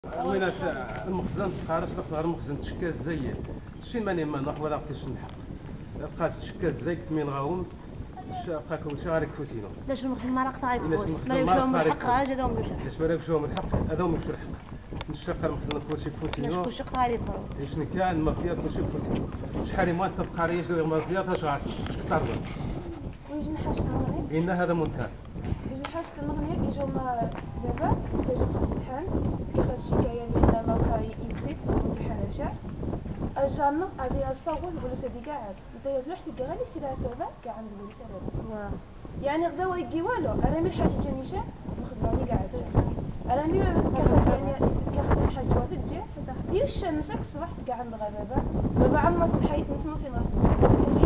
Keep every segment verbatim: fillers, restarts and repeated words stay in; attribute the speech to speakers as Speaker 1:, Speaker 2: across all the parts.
Speaker 1: وين المخزن تقارش غير المخزن تشكال زي شي ماني ما نروح ولا نقيش نحق بقات تشكال زي من غاون شاقا كل شي غير كفوتينو
Speaker 2: باش المخزن ما راك طايب ما يمشيوهم الحق هاجا دوم بشح
Speaker 1: باش ما يمشيوهم الحق هذاهم يمشيو الحق نشتاق المخزن كلشي كفوتينو
Speaker 2: كلشي قاري فرو
Speaker 1: شنو كان المافيا كلشي كفوتينو شحال ما تبقى ريش ديال المافيا فاش غاتش تطرد
Speaker 3: ويجي نحاش المغني
Speaker 1: إن هذا منكر
Speaker 3: يجي نحاش المغني يجوا ما دابا يجوا خاص الحان كيفاش الشكايه ديال ما كاي يكتب الحاجه الجنة هذه أصلا البوليس هذه قاعد أنت يفلح تلقى غير يصير سبب كاع عند البوليس هذا يعني غدا يجي والو أنا من حاجة جميشة مخزناني قاعد أنا مي كخد يعني كخد حاجة وتجي هي الشمس الصباح تلقى عند غبابة بابا عم مصل حيت مش مصل مصل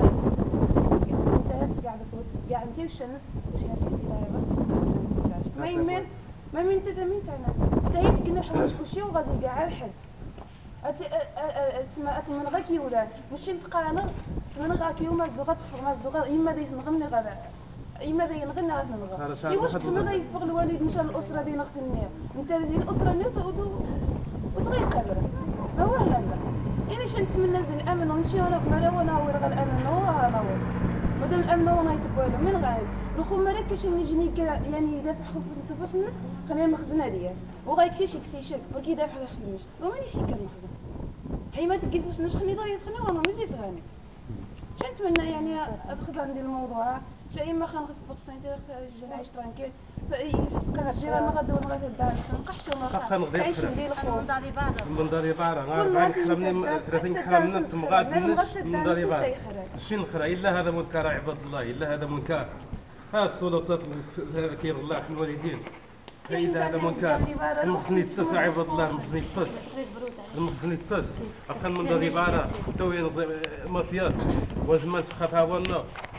Speaker 3: أنت قاعدة صوت قاعد هي الشمس وش هي سيدة ما يمين ما من أنت مين أنا تهيت كنا حواش كل شيء وغادي قاعد الحد أت أت أت من غاكي ولا مش نتقى أنا من غاكي وما زغت ما زغ يما ذي نغني غدا يما ذي نغني غدا نغني يواش كنا غا يفغ الوالد مشى الأسرة ذي نغتنيها أنت ذي الأسرة نيت ودو وتغير خبرة ما هو لا لا يعني شنت من نزل الأمن ونشي ولا بنا ولا هو رغى الأمن هو هذا هو بدل الأمن هو ما يتقبلوا من غايب نخو مركش نجني يعني يدافع خوف نسفسنا خلينا مخزن هذيا وغايكشي يكسيشك بركي يدافع يخدمش وماني شي كنخدم حي ما تلقي فلوس نشخني ضايع يسخني وانا مزي صغاني شنتمنى يعني ادخل عندي الموضوع شي ما خنخف بقسنتي نعيش ترانكيل فيسقى الجيران غدا ونغا في الدار نقحشو ما نعيش ندير الخوف
Speaker 1: من داري بارا غير حلمني ثلاثين حلمنا تمغاد من داري بارا شي نخرى الا هذا منكر عباد الله الا هذا منكر ها السلطات كير الله في الوالدين إذا هذا منكر المخزن يتصل عباد الله المخزن يتصل المخزن يتصل أقل من ذي بارا توي مافيات وزمان سخطها ولا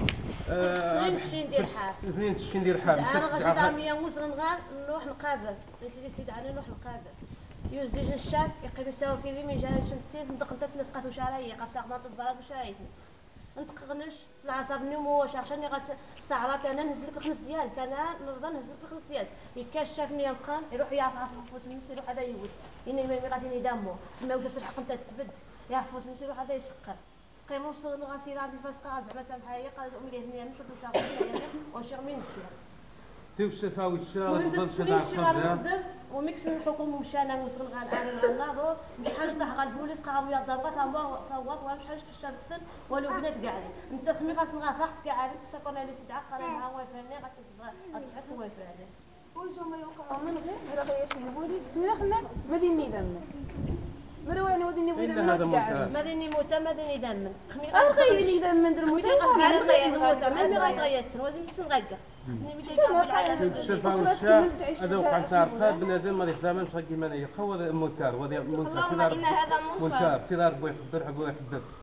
Speaker 2: اثنين وتسعين درهم
Speaker 1: اثنين وتسعين درهم
Speaker 2: أنا غادي عامية وصل نغار نروح نقابل سيدي سيدي علي نروح نقابل يوز ديجا الشاب يقيم يساوي في ذي من جهة شمسين ندق انت تلصقات وشرايي قف ساق ناطط بلاد وشرايتني نتقغنش العصبني ومواش عشان غات استعرات انا نهز لك الخنس ديالك انا نرضى نهز لك الخنس ديالك يكشفني يلقى يروح يعرف عرف الفوس من يروح هذا يود اني ما غادي يدمو سماو جات الحق انت تبد يعرف الفوس من يروح هذا يسقر قيمو وصل غاسير عند الفسقه زعما سامحايا قال امي هني انا شوف نساقي واش من كيا
Speaker 1: تيو الشفاوي الشارع
Speaker 2: تفضل شارع وميكس الحكومه مشانا وصل غال عارف الله مش حاجه تاع غال البوليس قام يا ضربات هو فوق ولا مش حاجه في الشمس ولو بنات كاع انت خمي خاص نغافق كاع عارف سكون اللي تدعق راه مع وافرني غتسبغ غتحك وافرني
Speaker 3: وجو ما يوقع من غير راه يسلبوني تمخنا مديني دم مرواني وديني بغينا
Speaker 1: هذا منكر
Speaker 2: مديني موتى مديني دم
Speaker 3: اخي دم ندير موتى
Speaker 2: على غير موتى ما غير وزن نغير
Speaker 1: الشفا والشاء هذا وقع تعرفها بنادم ما يحزم مش كيما يقوى المنكر وهذا منكر منكر تدار بو يحضر حبو يحضر